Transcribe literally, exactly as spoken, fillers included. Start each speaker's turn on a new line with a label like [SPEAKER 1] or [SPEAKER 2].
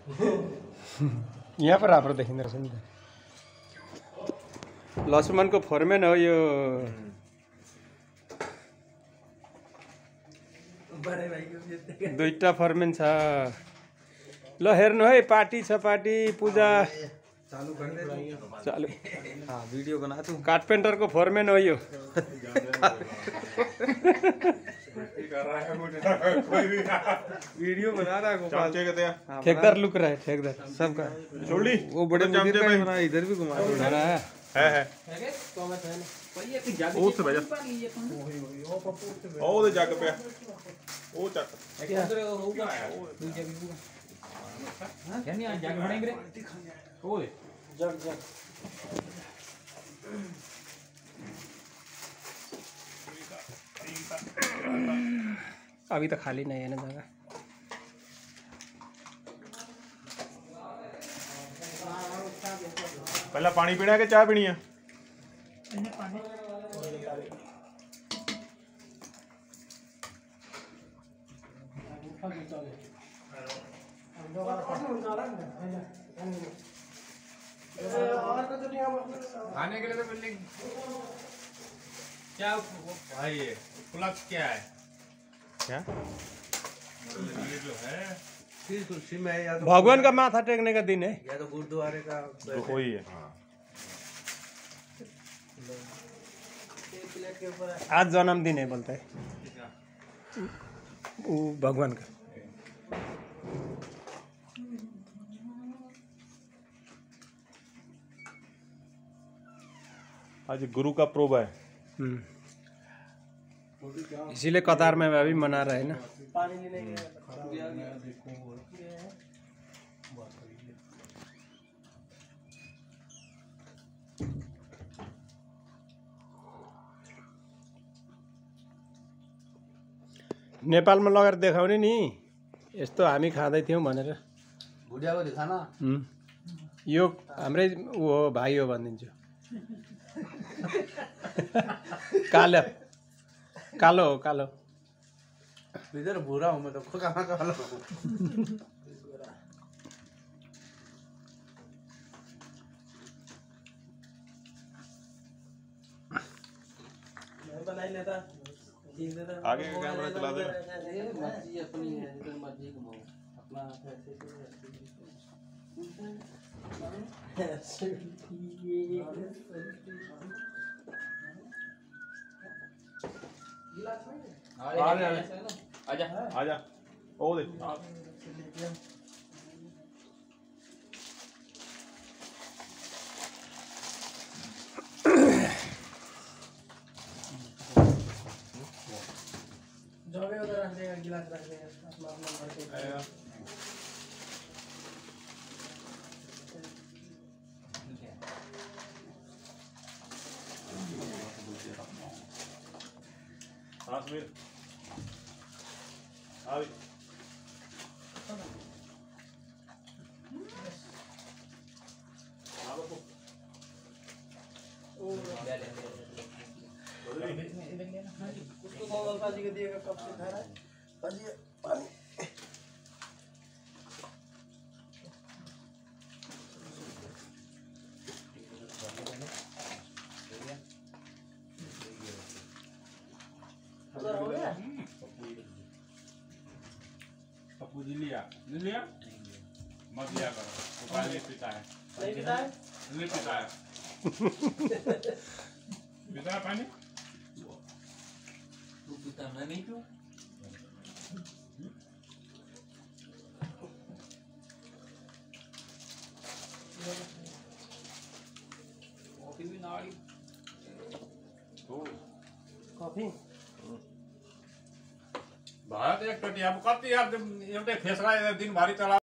[SPEAKER 1] यहाँ पर राम्रो देखिँदो रहेछ नि त। लक्ष्मणको फोरमेन हो यो। दुईटा फोरमेन छ। ल हेर्नु है, पार्टी छ, पार्टी पूजा
[SPEAKER 2] चालू कर दे
[SPEAKER 1] चालू।
[SPEAKER 2] हाँ वीडियो बना तू।
[SPEAKER 1] कारपेंटर को फोरमेन हो यो।
[SPEAKER 2] वीडियो बना रहा है गोपाल।
[SPEAKER 1] ठेकेदार लुक रहा है, ठेकेदार
[SPEAKER 2] सबका
[SPEAKER 3] छोड़ी
[SPEAKER 2] वो बड़े मुदीर का ही बना, इधर भी घुमा
[SPEAKER 1] बना रहा है।
[SPEAKER 3] है है ਉਹ ਤੇ ਬੈਠ ਉਹ ਦੇ ਜੱਗ ਪਿਆ ਉਹ ਚੱਕ
[SPEAKER 4] यानी आज जग बनेंगे रे ओए
[SPEAKER 1] जग जग अभी तो खाली नहीं है ना जगह।
[SPEAKER 3] ਪਹਿਲਾਂ ਪਾਣੀ ਪੀਣਾ ਕਿ ਚਾਹ ਪੀਣੀ ਆ?
[SPEAKER 4] खाने के लिए तो बिल्डिंग क्या भाई ये प्लस क्या है
[SPEAKER 3] क्या
[SPEAKER 4] ये जो है
[SPEAKER 2] फिर तुलसी में या तो
[SPEAKER 1] भगवान का माथा टेकने का दिन है
[SPEAKER 2] या तो गुरुद्वारे का
[SPEAKER 3] वही है।
[SPEAKER 1] आज जन्मदिन है बोलते हैं वो भगवान का।
[SPEAKER 3] आज गुरु का प्रोब है।
[SPEAKER 1] इसीलिए कतार में अभी मना रहे हैं ना। नेपालमा लगेर देखाउने नि यस्तो हामी खाँदै थियौँ भनेर।
[SPEAKER 2] भुडिया को दिखाना
[SPEAKER 1] हुँ। यो हाम्रै ऊ हो, भाइ हो भनिदिन्छु। कालो कालो हो, कालो।
[SPEAKER 2] इधर बुरा हूँ मैं तो कहाँ काला हूँ।
[SPEAKER 1] बनाई लेता
[SPEAKER 3] आगे का कैमरा चला दे।
[SPEAKER 2] मर्जी अपनी है, जिधर मर्जी घुमाओ अपना
[SPEAKER 4] आजा
[SPEAKER 3] आजा ओ दे
[SPEAKER 1] जगह उधर रख देगा, गिलास रख देगा अपना अपना भर के।
[SPEAKER 3] हाँ समीर आ भी हाँ बापू
[SPEAKER 1] उसको मोबाइल पाजी को दिएगा, कब से खा रहा है पाजी पानी। उधर हो गया
[SPEAKER 4] पप्पू जी लिया ले लिया मत लिया करो वो पानी पीता है
[SPEAKER 1] नहीं पीता है
[SPEAKER 4] नहीं पीता है पीता है पानी
[SPEAKER 2] तू पीता मैं नहीं पीऊँ।
[SPEAKER 4] कॉफी भी नाड़ी
[SPEAKER 1] कॉफी
[SPEAKER 4] भारत एक टटी अब कति यार एउटा फेसरा दिन भरि चला